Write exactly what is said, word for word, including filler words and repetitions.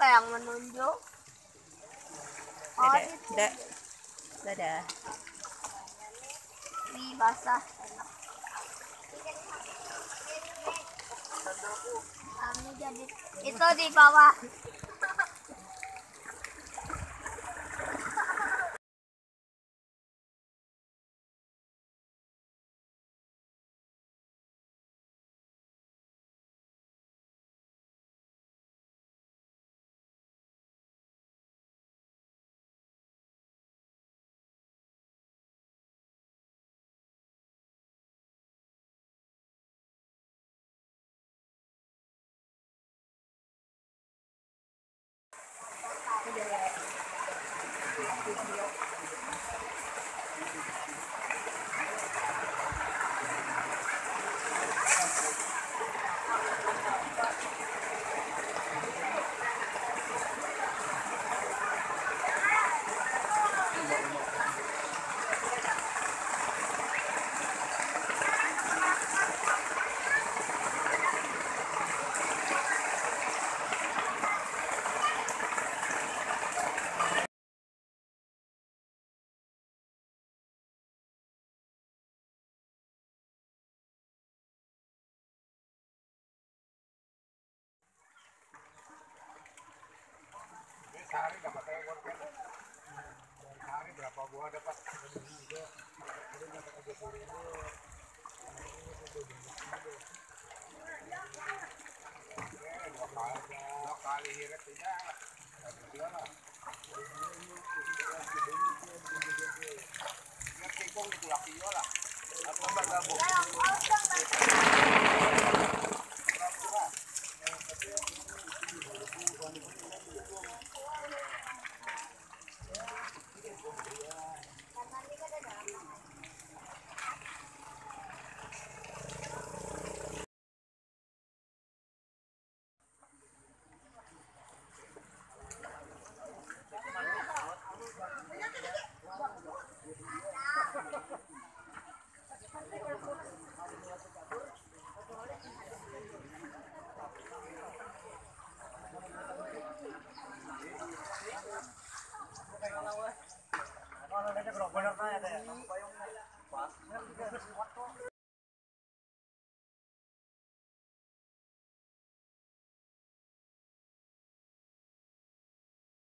yang menunjuk? Oh, Dek, itu. dek. Dadah. Wih, basah. Kami jadi itu di bawah. Sehari dapat ekor kan? Sehari berapa buah dapat? Dua kali hirit aja. Lihat kikong itu laki lah. Apa bergabung?